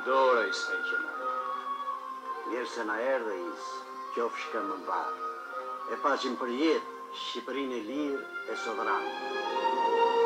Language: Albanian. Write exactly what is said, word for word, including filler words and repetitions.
Dora i stegjëna. Mirë se na erdhe is, qofshka më mbarë. E paqim për jetë, Shqipërinë e lirë e sovranë.